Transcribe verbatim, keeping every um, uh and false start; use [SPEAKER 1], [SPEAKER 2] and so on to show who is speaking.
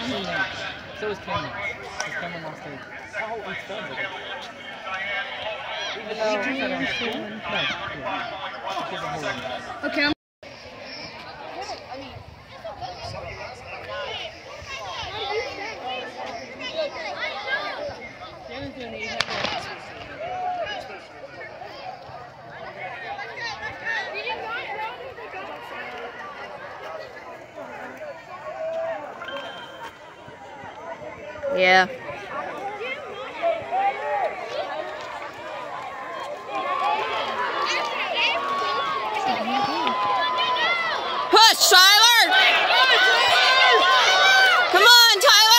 [SPEAKER 1] So is Cameron. Because Cameron lost her. Oh, it's fun. Even though she had on school. No. Yeah.
[SPEAKER 2] Okay. I'm
[SPEAKER 3] Yeah. Push, Tyler! Come on, Tyler!